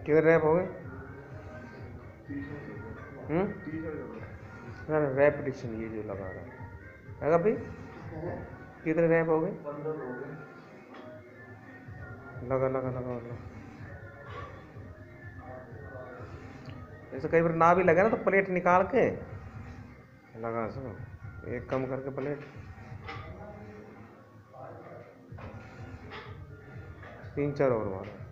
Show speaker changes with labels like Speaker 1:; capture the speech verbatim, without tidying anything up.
Speaker 1: किधर रैप हो गए? हम्म ना ना रेपिटेशन ये जो लगा रहा है अगर भाई कितने रैप हो गए? लगा लगा लगा लगा ऐसे कई बार ना भी लगे ना तो प्लेट निकाल के लगा सको, एक कम करके प्लेट तीन चार और मारो।